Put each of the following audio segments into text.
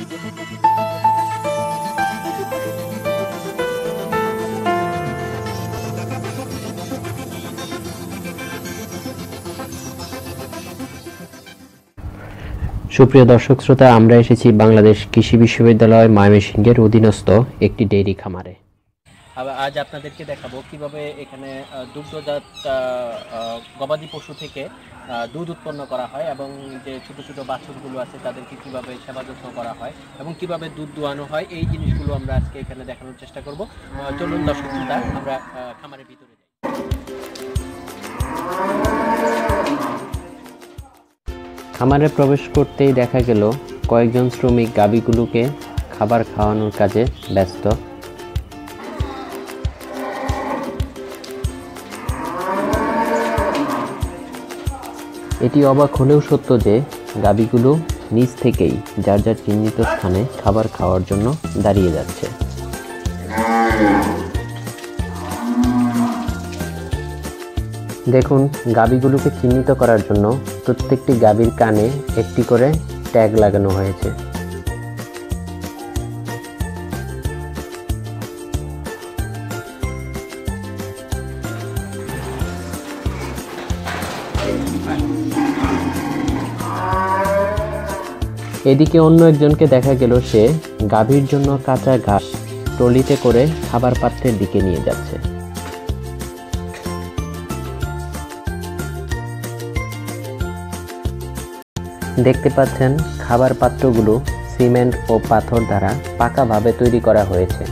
সুপ্রিয় দর্শক শ্রোতা, আমরা এসেছি বাংলাদেশ কৃষি বিশ্ববিদ্যালয় ময়মনসিংহের অধীনস্থ একটি ডেইরি খামারে। আজ আপনাদেরকে দেখাবো কিভাবে এখানে দুগ্ধজাত গবাদি পশু থেকে দুধ উৎপন্ন করা হয় এবং যে ছোট ছোট বাছুরগুলো আছে তাদেরকে কিভাবে সেবা যত্ন করা হয় এবং কিভাবে দুধ দোয়ানো হয়, এই জিনিসগুলো আমরা আজকে এখানে দেখানোর চেষ্টা করব। চলুন দর্শক শ্রোতা, আমরা খামারের ভিতরে যাই। খামারে প্রবেশ করতেই দেখা গেল কয়েকজন শ্রমিক গাভীগুলোকে খাবার খাওয়ানোর কাজে ব্যস্ত। এটি অবাক হলেও সত্য যে গাভীগুলো নিজ থেকেই যার যার চিহ্নিত স্থানে খাবার খাওয়ার জন্য দাঁড়িয়ে যাচ্ছে। দেখুন, গাভীগুলোকে চিহ্নিত করার জন্য প্রত্যেকটি গাভীর কানে একটি করে ট্যাগ লাগানো হয়েছে। এদিকে অন্য একজনকে দেখা গেল সে গাভীর জন্য কাঁচা ঘাস ট্রলিতে করে খাবার পাত্রের দিকে নিয়ে যাচ্ছে। দেখতে পাচ্ছেন খাবার পাত্রগুলো সিমেন্ট ও পাথর দ্বারা পাকাভাবে তৈরি করা হয়েছে।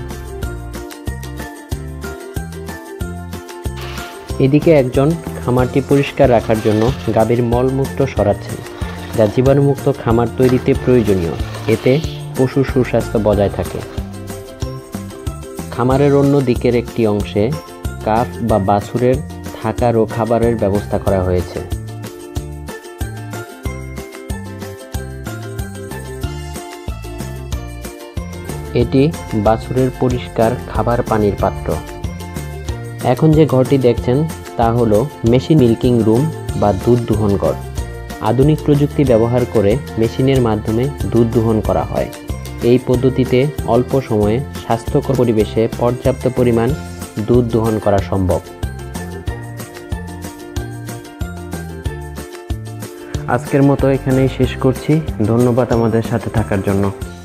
এদিকে একজন খামারটি পরিষ্কার রাখার জন্য গাভীর মলমূত্র সরাচ্ছেন, যা জীবাণুমুক্ত খামার তৈরিতে প্রয়োজনীয়। এতে পশুর সুস্বাস্থ্য বজায় থাকে। খামারের অন্য দিকের একটি অংশে কাফ বা বাছুরের থাকার ও খাবারের ব্যবস্থা করা হয়েছে। এটি বাছুরের পরিষ্কার খাবার পানির পাত্র। এখন যে ঘরটি দেখছেন তা হলো মেশিন মিল্কিং রুম বা দুধ দোহন ঘর। আধুনিক প্রযুক্তি ব্যবহার করে মেশিনের মাধ্যমে দুধ দোহন করা হয়। এই পদ্ধতিতে অল্প সময়ে স্বাস্থ্যকর পরিবেশে পর্যাপ্ত পরিমাণ দুধ দোহন করা সম্ভব। আজকের মতো এখানেই শেষ করছি। ধন্যবাদ আমাদের সাথে থাকার জন্য।